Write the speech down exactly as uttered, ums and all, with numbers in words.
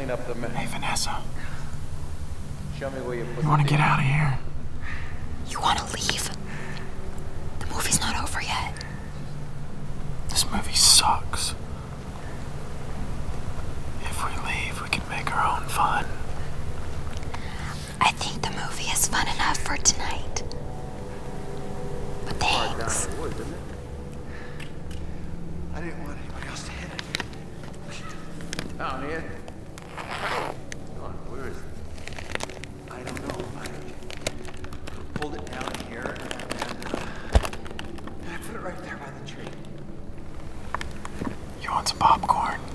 clean up the mess. Hey, Vanessa. Show me where you put You want to get out of here? You want to leave? The movie's not over yet. This movie sucks. If we leave, we can make our own fun. I think the movie is fun enough for tonight. But thanks. I didn't want anybody else to hit it. Down here. Come on, where is it? I don't know. I pulled it down here and, uh, and I put it right there by the tree. You want some popcorn?